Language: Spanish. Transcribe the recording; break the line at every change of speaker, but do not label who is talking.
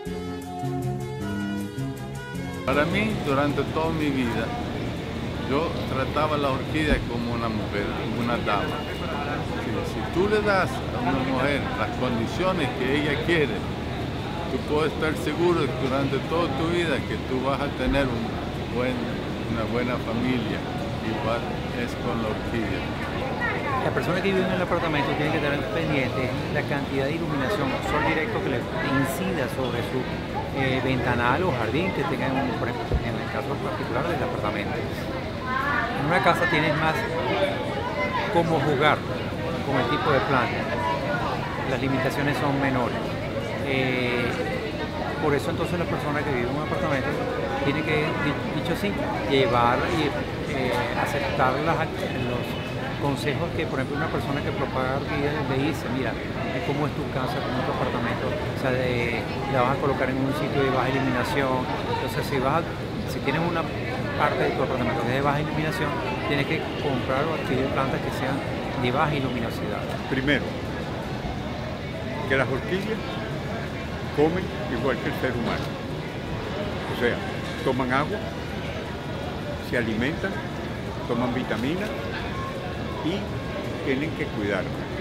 Para mí, durante toda mi vida, yo trataba a la orquídea como una mujer, como una dama. Si tú le das a una mujer las condiciones que ella quiere, tú puedes estar seguro que durante toda tu vida que tú vas a tener una buena familia. Igual es con la orquídea.
La persona que vive en el apartamento tiene que tener pendiente la cantidad de iluminación, sol directo que le incida sobre su ventanal o jardín que tenga, por ejemplo, en el caso particular del apartamento. En una casa tienes más cómo jugar con el tipo de planta. Las limitaciones son menores. Por eso entonces la persona que vive en un apartamento tiene que, dicho así, llevar y aceptar los consejos que, por ejemplo, una persona que propaga orquídeas le dice: mira, cómo es tu casa, cómo es tu apartamento, o sea, la vas a colocar en un sitio de baja iluminación. Entonces, si tienes una parte de tu apartamento que es de baja iluminación, tienes que comprar o adquirir plantas que sean de baja luminosidad.
Primero, que las orquídeas comen igual que el ser humano. O sea, toman agua, se alimentan, toman vitaminas y tienen que cuidarlas.